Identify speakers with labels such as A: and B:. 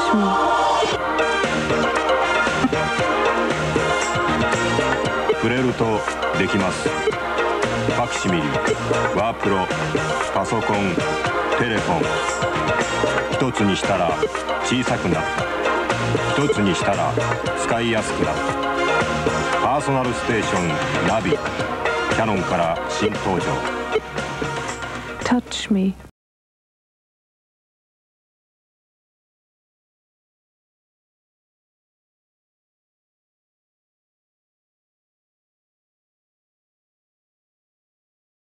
A: me.
B: 触れるとできます。ファクシミリ、ワープロ、パソコン、テレフォン。一つにしたら小さくなった。一つにしたら使いやすくなった。パーソナルステーションナビ、キヤノンから新登場。
A: Touch me.